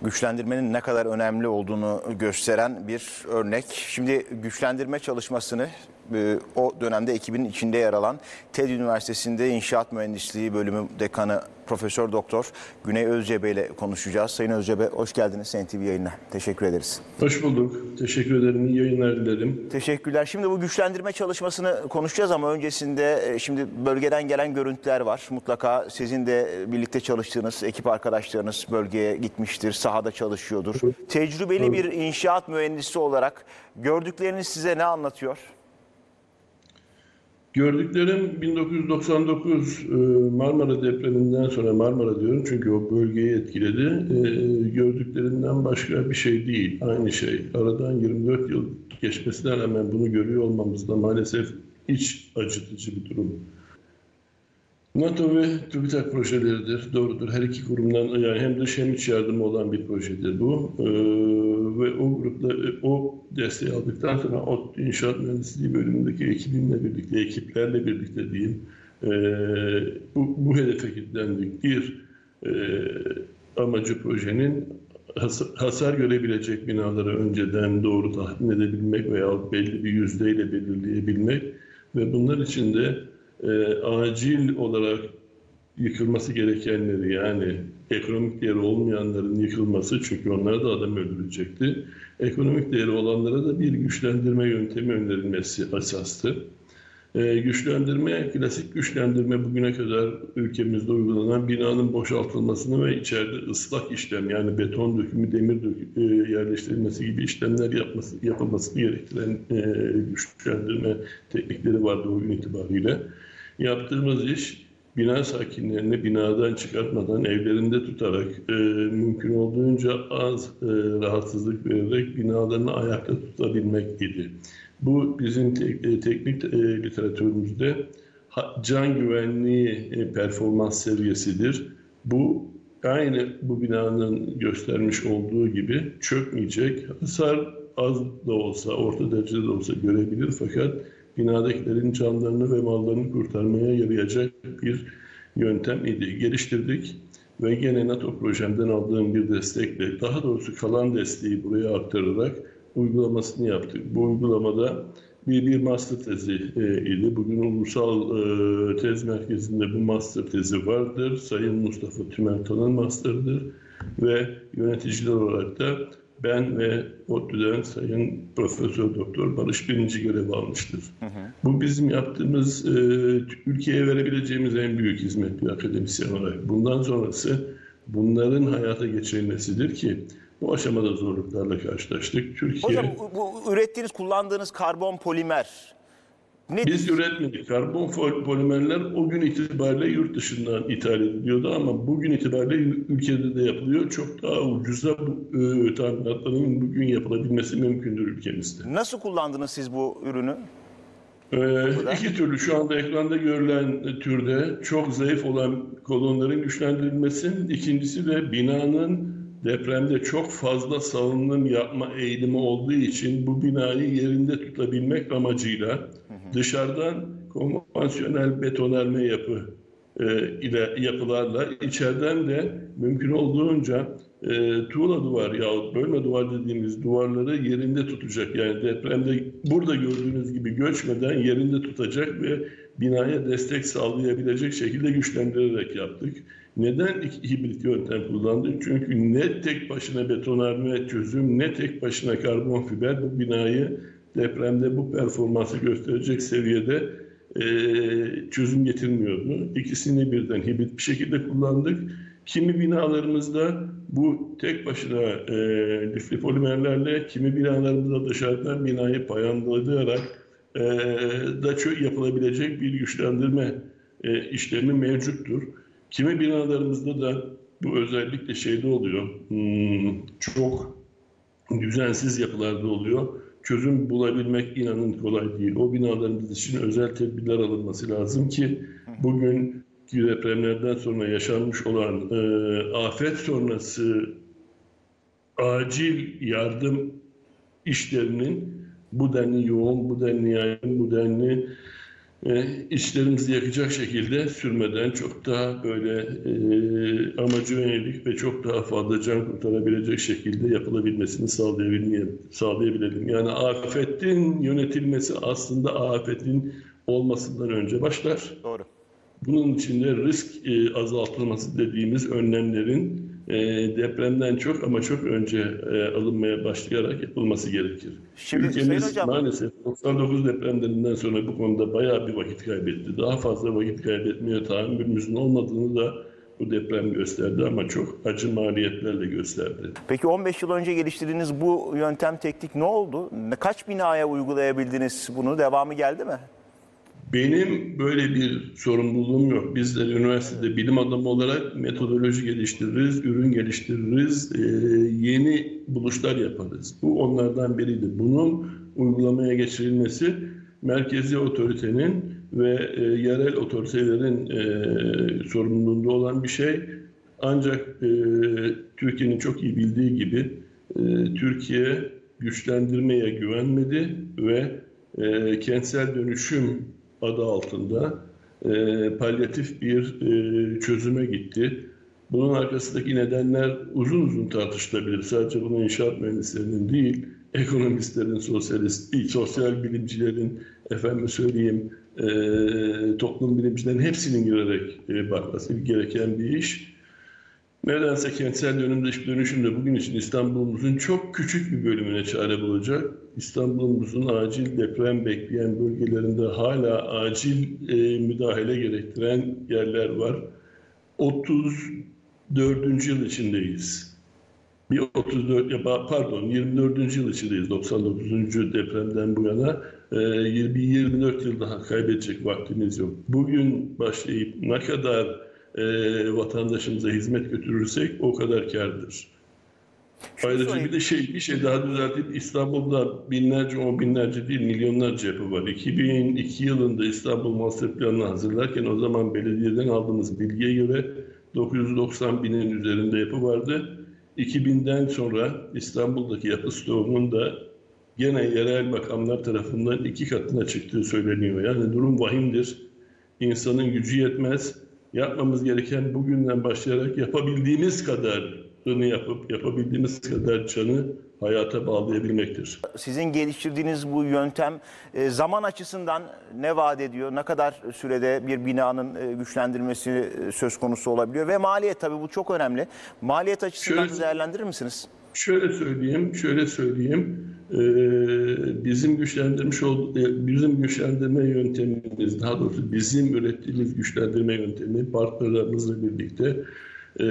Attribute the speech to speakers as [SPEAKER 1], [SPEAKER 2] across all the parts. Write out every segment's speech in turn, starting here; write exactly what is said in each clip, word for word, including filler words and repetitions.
[SPEAKER 1] güçlendirmenin ne kadar önemli olduğunu gösteren bir örnek. Şimdi güçlendirme çalışmasını e, o dönemde ekibin içinde yer alan TED Üniversitesi'nde İnşaat Mühendisliği Bölümü Dekanı Profesör Doktor Güney Özcebe ile konuşacağız. Sayın Özcebe, hoş geldiniz N T V yayınına. Teşekkür ederiz.
[SPEAKER 2] Hoş bulduk. Teşekkür ederim. İyi yayınlar dilerim.
[SPEAKER 1] Teşekkürler. Şimdi bu güçlendirme çalışmasını konuşacağız ama öncesinde şimdi bölgeden gelen görüntüler var. Mutlaka sizin de birlikte çalıştığınız ekip arkadaşlarınız bölgeye gitmiştir, sahada çalışıyordur. Tecrübeli bir inşaat mühendisi olarak gördükleriniz size ne anlatıyor?
[SPEAKER 2] Gördüklerim bin dokuz yüz doksan dokuz Marmara depreminden sonra, Marmara diyorum çünkü o bölgeyi etkiledi. Gördüklerinden başka bir şey değil, aynı şey. Aradan yirmi dört yıl geçmesine rağmen bunu görüyor olmamız da maalesef iç acıtıcı bir durum. NATO ve TÜBİTAK projeleridir, doğrudur. Her iki kurumdan yani hem dış hem iç yardımı olan bir projedir bu. Ee, ve o grupla o desteği aldıktan sonra o inşaat mühendisliği bölümündeki ekibimle birlikte, ekiplerle birlikte diyeyim, e, bu, bu hedefe kilitlendik. Bir e, amacı projenin has, hasar görebilecek binaları önceden doğru tahmin edebilmek veya belli bir yüzdeyle belirleyebilmek ve bunlar için de E, acil olarak yıkılması gerekenleri, yani ekonomik değeri olmayanların yıkılması, çünkü onlara da adam öldürecekti. Ekonomik değeri olanlara da bir güçlendirme yöntemi önerilmesi esastı. E, güçlendirme, klasik güçlendirme bugüne kadar ülkemizde uygulanan binanın boşaltılmasını ve içeride ıslak işlem, yani beton dökümü, demir dökümü, e, yerleştirilmesi gibi işlemler yapması, yapılmasını gerektiren e, güçlendirme teknikleri vardı o gün itibariyle. Yaptığımız iş, bina sakinlerini binadan çıkartmadan evlerinde tutarak, e, mümkün olduğunca az e, rahatsızlık vererek binalarını ayakta tutabilmek idi. Bu bizim te teknik e, literatürümüzde can güvenliği e, performans seviyesidir. Bu aynı bu binanın göstermiş olduğu gibi çökmeyecek. Hasar az da olsa, orta derecede de olsa görebilir, fakat binadakilerin canlarını ve mallarını kurtarmaya yarayacak bir yöntem idi. Geliştirdik ve gene NATO projemden aldığım bir destekle, daha doğrusu kalan desteği buraya aktararak uygulamasını yaptık. Bu uygulamada bir, bir master tezi e, idi. Bugün Ulusal e, Tez Merkezi'nde bu master tezi vardır. Sayın Mustafa Tümertan'ın masterıdır ve yöneticiler olarak da ben ve ODTÜ'den Sayın Profesör Doktor Barış Birinci görev almıştır. Hı hı. Bu bizim yaptığımız, e, ülkeye verebileceğimiz en büyük hizmet bir akademisyen olarak. Bundan sonrası bunların hayata geçirilmesidir ki bu aşamada zorluklarla karşılaştık. Türkiye.
[SPEAKER 1] Hocam bu ürettiğiniz, kullandığınız karbon polimer nedir?
[SPEAKER 2] Biz üretmedik. Karbon polimerler o gün itibariyle yurt dışından ithal ediliyordu ama bugün itibariyle ülkede de yapılıyor. Çok daha ucuza bu e, tamiratların bugün yapılabilmesi mümkündür ülkemizde.
[SPEAKER 1] Nasıl kullandınız siz bu ürünü?
[SPEAKER 2] Ee, iki türlü şu anda ekranda görülen türde çok zayıf olan kolonların güçlendirilmesi, ikincisi de binanın depremde çok fazla salınım yapma eğilimi olduğu için bu binayı yerinde tutabilmek amacıyla hı hı. dışarıdan konvansiyonel betonarme yapı e, ile yapılarla içeriden de mümkün olduğunca e, tuğla duvar yahut bölme duvar dediğimiz duvarları yerinde tutacak. Yani depremde burada gördüğünüz gibi göçmeden yerinde tutacak ve binaya destek sağlayabilecek şekilde güçlendirerek yaptık. Neden hibrit yöntem kullandık? Çünkü ne tek başına betonarme çözüm, ne tek başına karbon fiber bu binayı depremde bu performansı gösterecek seviyede e, çözüm getirmiyordu. İkisini birden hibrit bir şekilde kullandık. Kimi binalarımızda bu tek başına e, lifli polimerlerle, kimi binalarımızda dışarıdan binayı payanlayarak e, da çok yapılabilecek bir güçlendirme e, işlemi mevcuttur. Kimi binalarımızda da bu özellikle şeyde oluyor, hmm, çok düzensiz yapılarda oluyor. Çözüm bulabilmek inanın kolay değil. O binalarımız için özel tedbirler alınması lazım ki bugün depremlerden sonra yaşanmış olan e, afet sonrası acil yardım işlerinin bu denli yoğun, bu denli yaygın, bu denli e, içlerimizi yakacak şekilde sürmeden çok daha böyle e, amaca yönelik ve çok daha fazla can kurtarabilecek şekilde yapılabilmesini sağlayabilmeyelim, sağlayabilelim. Yani afetin yönetilmesi aslında afetin olmasından önce başlar.
[SPEAKER 1] Doğru.
[SPEAKER 2] Bunun için de risk e, azaltılması dediğimiz önlemlerin e, depremden çok ama çok önce e, alınmaya başlayarak yapılması gerekir.
[SPEAKER 1] Şimdi Sayın
[SPEAKER 2] Ülkemiz
[SPEAKER 1] Hocam,
[SPEAKER 2] maalesef doksan dokuz depremlerinden sonra bu konuda bayağı bir vakit kaybetti. Daha fazla vakit kaybetmeye tahammülümüzün olmadığını da bu deprem gösterdi ama çok acı maliyetlerle gösterdi.
[SPEAKER 1] peki on beş yıl önce geliştirdiğiniz bu yöntem, teknik ne oldu? Ne- Kaç binaya uygulayabildiniz bunu? Devamı geldi mi?
[SPEAKER 2] Benim böyle bir sorumluluğum yok. Bizler üniversitede bilim adamı olarak metodoloji geliştiririz, ürün geliştiririz, e, yeni buluşlar yaparız. Bu onlardan biriydi. Bunun uygulamaya geçirilmesi merkezi otoritenin ve e, yerel otoritelerin e, sorumluluğunda olan bir şey. Ancak e, Türkiye'nin çok iyi bildiği gibi e, Türkiye güçlendirmeye güvenmedi ve e, kentsel dönüşüm adı altında e, palyatif bir e, çözüme gitti. Bunun arkasındaki nedenler uzun uzun tartışılabilir. Sadece bunu inşaat mühendislerinin değil, ekonomistlerin, sosyalist, sosyal bilimcilerin, efendim söyleyeyim, e, toplum bilimcilerin hepsinin girerek e, bakması gereken bir iş. Nedense kentsel dönüşüm de bugün için İstanbul'umuzun çok küçük bir bölümüne çare bulacak. İstanbul'umuzun acil deprem bekleyen bölgelerinde hala acil e, müdahale gerektiren yerler var. otuz dördüncü yıl içindeyiz. Bir otuz dört, ya pardon yirmi dördüncü yıl içindeyiz doksan dokuzuncu depremden bu yana. E, yirmi dört yıl daha kaybedecek vaktimiz yok. Bugün başlayıp ne kadar e, vatandaşımıza hizmet götürürsek o kadar kârdır. Ayrıca bir de şey bir şey daha düzeltip İstanbul'da binlerce, on binlerce değil milyonlarca yapı var. iki bin iki yılında İstanbul Master Planı'nı hazırlarken o zaman belediyeden aldığımız bilgiye göre dokuz yüz doksan binin üzerinde yapı vardı. iki binden sonra İstanbul'daki yapı stoğunun da gene yerel makamlar tarafından iki katına çıktığı söyleniyor. Yani durum vahimdir. İnsanın gücü yetmez. Yapmamız gereken bugünden başlayarak yapabildiğimiz kadarını yapıp yapabildiğimiz kadar canı hayata bağlayabilmektir.
[SPEAKER 1] Sizin geliştirdiğiniz bu yöntem e, zaman açısından ne vaat ediyor? Ne kadar sürede bir binanın e, güçlendirmesi e, söz konusu olabiliyor? Ve maliyet, tabii bu çok önemli. Maliyet açısından
[SPEAKER 2] Şöyle,
[SPEAKER 1] değerlendirir misiniz?
[SPEAKER 2] şöyle söyleyeyim, şöyle söyleyeyim. Ee, bizim güçlendirmiş ol, bizim güçlendirme yöntemimiz, daha doğrusu bizim ürettiğimiz güçlendirme yöntemi partnerlerimizle birlikte e,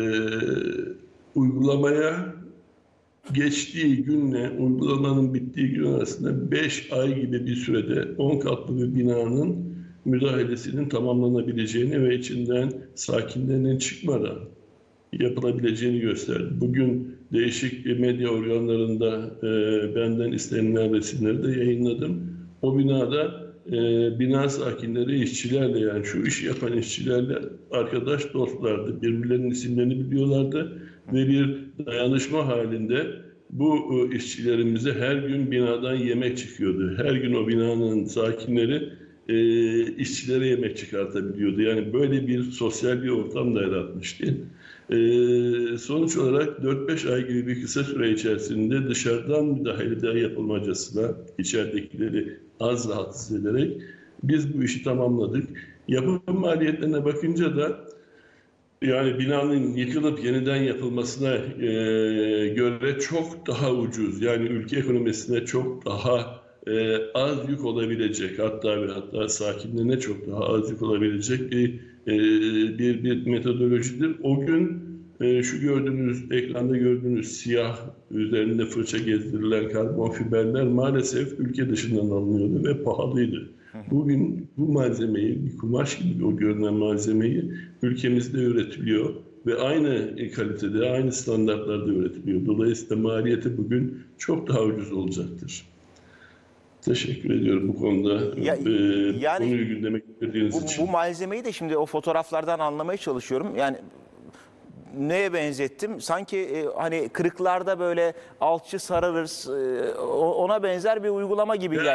[SPEAKER 2] uygulamaya geçtiği günle uygulamanın bittiği gün arasında beş ay gibi bir sürede on katlı bir binanın müdahalesinin tamamlanabileceğini ve içinden sakinlerinin çıkmadan yapılabileceğini gösterdi. Bugün değişik medya organlarında e, benden istenilen resimleri de yayınladım. O binada e, bina sakinleri işçilerle, yani şu işi yapan işçilerle arkadaş dostlardı. Birbirlerinin isimlerini biliyorlardı ve bir dayanışma halinde bu e, işçilerimize her gün binadan yemek çıkıyordu. Her gün o binanın sakinleri e, işçilere yemek çıkartabiliyordu. Yani böyle bir sosyal bir ortam da yaratmıştı. Ee, sonuç olarak dört beş ay gibi bir kısa süre içerisinde dışarıdan müdahale yapılmacasına içeridekileri az rahatsız ederek biz bu işi tamamladık. Yapım maliyetlerine bakınca da yani binanın yıkılıp yeniden yapılmasına e, göre çok daha ucuz, yani ülke ekonomisine çok daha e, az yük olabilecek, hatta ve hatta sakinlerine çok daha az yük olabilecek bir bir, bir metodolojidir. O gün e, şu gördüğünüz, ekranda gördüğünüz siyah üzerinde fırça gezdirilen karbon fiberler maalesef ülke dışından alınıyordu ve pahalıydı. Bugün bu malzemeyi, bir kumaş gibi o görünen malzemeyi ülkemizde üretiliyor ve aynı kalitede, aynı standartlarda üretiliyor. Dolayısıyla maliyeti bugün çok daha ucuz olacaktır. Teşekkür ediyorum bu konuda.
[SPEAKER 1] Ya,
[SPEAKER 2] ee,
[SPEAKER 1] yani
[SPEAKER 2] konuyu gündeme getirdiğiniz
[SPEAKER 1] bu,
[SPEAKER 2] için.
[SPEAKER 1] bu malzemeyi de şimdi o fotoğraflardan anlamaya çalışıyorum. Yani neye benzettim? Sanki e, hani kırıklarda böyle alçı sararız, e, ona benzer bir uygulama gibi geldi.
[SPEAKER 2] Yani,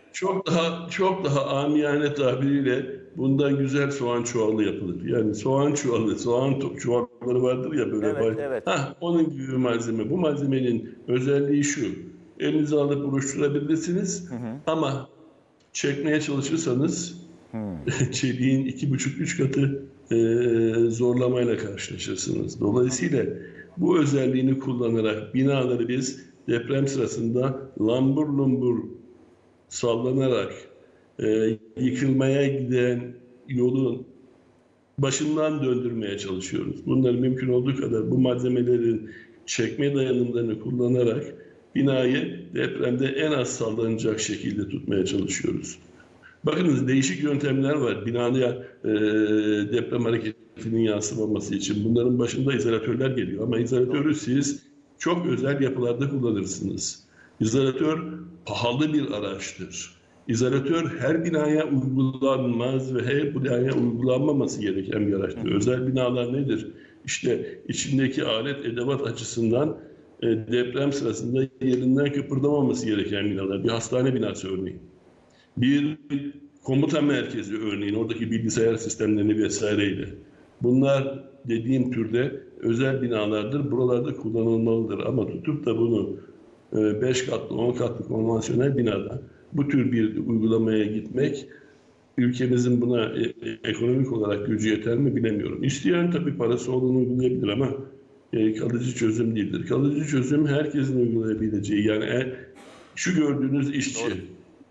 [SPEAKER 2] çok daha çok daha amiyane tabiriyle bundan güzel soğan çuvalı yapılır. Yani soğan çuvalı, soğan to- çuvalları vardır ya böyle.
[SPEAKER 1] Evet,
[SPEAKER 2] Var.
[SPEAKER 1] evet.
[SPEAKER 2] Hah, onun gibi bir malzeme. Bu malzemenin özelliği şu. Elinize alıp buruşturabilirsiniz ama çekmeye çalışırsanız çeliğin iki buçuk üç katı e, zorlamayla karşılaşırsınız. Dolayısıyla bu özelliğini kullanarak binaları biz deprem sırasında lambur lumbur sallanarak e, yıkılmaya giden yolun başından döndürmeye çalışıyoruz. Bunları mümkün olduğu kadar bu malzemelerin çekme dayanımlarını kullanarak binayı depremde en az sallanacak şekilde tutmaya çalışıyoruz. Bakınız değişik yöntemler var binaya e, deprem hareketinin yansımaması için. Bunların başında izolatörler geliyor ama izolatörü siz çok özel yapılarda kullanırsınız. İzolatör pahalı bir araçtır. İzolatör her binaya uygulanmaz ve her binaya uygulanmaması gereken bir araçtır. Özel binalar nedir? İşte içindeki alet edevat açısından e, deprem sırasında yerinden kıpırdamaması gereken binalar. Bir hastane binası örneğin. Bir komuta merkezi örneğin oradaki bilgisayar sistemlerini vesaireyle. Bunlar dediğim türde özel binalardır. Buralarda kullanılmalıdır ama tutup da bunu beş katlı, on katlı konvansiyonel binada bu tür bir uygulamaya gitmek ülkemizin buna ekonomik olarak gücü yeter mi bilemiyorum. İsteyen tabii parası olduğunu uygulayabilir ama kalıcı çözüm değildir. Kalıcı çözüm herkesin uygulayabileceği yani şu gördüğünüz işçi
[SPEAKER 1] Doğru.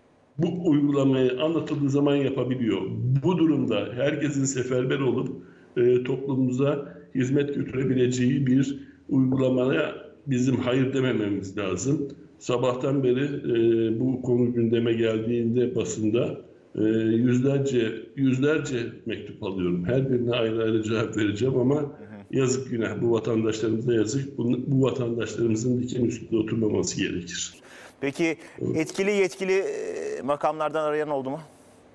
[SPEAKER 2] bu uygulamayı anlatıldığı zaman yapabiliyor. Bu durumda herkesin seferber olup e, toplumumuza hizmet götürebileceği bir uygulamaya bizim hayır demememiz lazım. Sabahtan beri e, bu konu gündeme geldiğinde basında e, yüzlerce yüzlerce mektup alıyorum. Her birine ayrı ayrı cevap vereceğim ama yazık günah. Bu vatandaşlarımıza yazık. Bu, bu vatandaşlarımızın diken üstünde oturmaması gerekir.
[SPEAKER 1] Peki etkili yetkili e, makamlardan arayan oldu mu?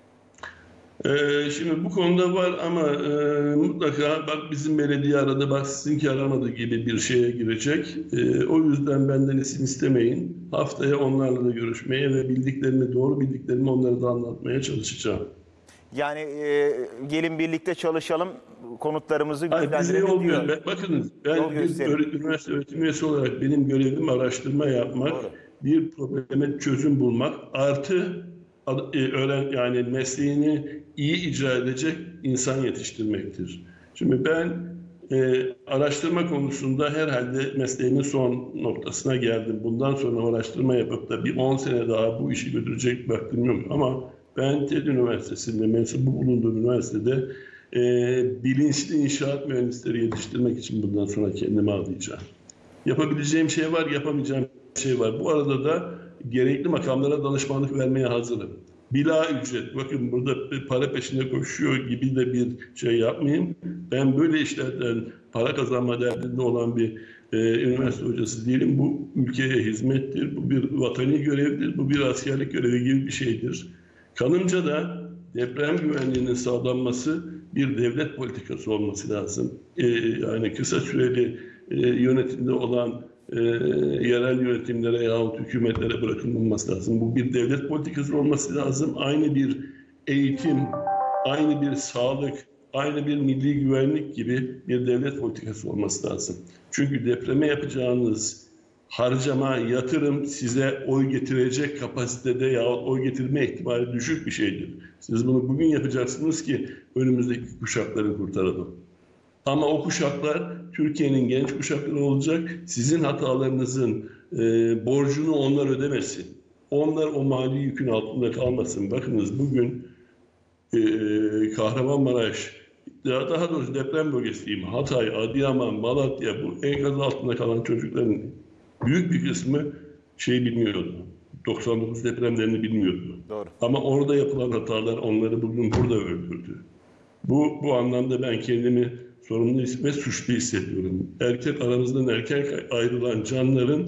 [SPEAKER 2] Ee, şimdi bu konuda var ama e, mutlaka bak bizim belediye aradı, bak sizinki aramadı gibi bir şeye girecek. E, o yüzden benden isim istemeyin. Haftaya onlarla da görüşmeye ve bildiklerimi, doğru bildiklerimi onlara da anlatmaya çalışacağım.
[SPEAKER 1] Yani e, gelin birlikte çalışalım, konutlarımızı
[SPEAKER 2] Hayır, bize
[SPEAKER 1] güçlendirelim
[SPEAKER 2] yol
[SPEAKER 1] diyor.
[SPEAKER 2] gö- Bakınız ben
[SPEAKER 1] Yol
[SPEAKER 2] bir
[SPEAKER 1] gösterin.
[SPEAKER 2] öğret- üniversite öğretim üyesi olarak benim görevim araştırma yapmak,
[SPEAKER 1] Doğru.
[SPEAKER 2] bir probleme çözüm bulmak, artı ad- e, öğren yani mesleğini iyi icra edecek insan yetiştirmektir. Şimdi ben e, araştırma konusunda herhalde mesleğimin son noktasına geldim. Bundan sonra araştırma yapıp da bir on sene daha bu işi götürecek vaktim yok. Ama ben TED Üniversitesi'nde, mensup bulunduğum üniversitede e, bilinçli inşaat mühendisleri yetiştirmek için bundan sonra kendimi adayacağım. Yapabileceğim şey var, yapamayacağım şey var. Bu arada da gerekli makamlara danışmanlık vermeye hazırım. Bila ücret, bakın burada para peşinde koşuyor gibi de bir şey yapmayayım. Ben böyle işlerden para kazanma derdinde olan bir e, üniversite hocası değilim. Bu ülkeye hizmettir, bu bir vatani görevdir, bu bir askerlik görevi gibi bir şeydir. Kanımca da deprem güvenliğinin sağlanması bir devlet politikası olması lazım. E, yani kısa süreli e, yönetimde olan e, yerel yönetimlere yahut hükümetlere bırakılması lazım. Bu bir devlet politikası olması lazım. Aynı bir eğitim, aynı bir sağlık, aynı bir milli güvenlik gibi bir devlet politikası olması lazım. Çünkü depreme yapacağınız harcama, yatırım size oy getirecek kapasitede yahut oy getirme ihtimali düşük bir şeydir. Siz bunu bugün yapacaksınız ki önümüzdeki kuşakları kurtaralım. Ama o kuşaklar Türkiye'nin genç kuşakları olacak. Sizin hatalarınızın e, borcunu onlar ödemesin. Onlar o mali yükün altında kalmasın. Bakınız bugün e, Kahramanmaraş, daha, daha doğrusu deprem bölgesi diyeyim, Hatay, Adıyaman, Malatya, bu enkaz altında kalan çocukların büyük bir kısmı şey bilmiyordu. doksan dokuz depremlerini bilmiyordu.
[SPEAKER 1] Doğru.
[SPEAKER 2] Ama orada yapılan hatalar onları bugün burada öldürdü. Bu, bu anlamda ben kendimi sorumlu ve suçlu hissediyorum. Erkek aramızdan erken ayrılan canların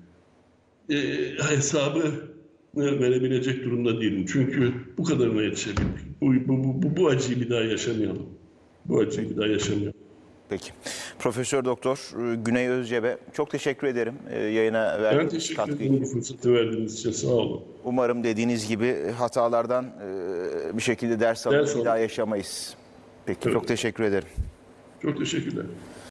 [SPEAKER 2] e, hesabı verebilecek durumda değilim. Çünkü bu kadarına yetişebildik. Bu, bu, bu, bu acıyı bir daha yaşamayalım. Bu acıyı bir daha yaşamayalım.
[SPEAKER 1] Peki. Profesör Doktor Güney Özcebe, çok teşekkür ederim e, yayına
[SPEAKER 2] Ben
[SPEAKER 1] verdiğiniz
[SPEAKER 2] teşekkür
[SPEAKER 1] katkı
[SPEAKER 2] ederim bu
[SPEAKER 1] için.
[SPEAKER 2] fırsatı verdiğiniz için. Sağ olun.
[SPEAKER 1] Umarım dediğiniz gibi hatalardan e, bir şekilde ders alıp
[SPEAKER 2] Ders
[SPEAKER 1] bir daha
[SPEAKER 2] alın.
[SPEAKER 1] yaşamayız. Peki,
[SPEAKER 2] Evet.
[SPEAKER 1] çok teşekkür ederim.
[SPEAKER 2] Çok teşekkürler.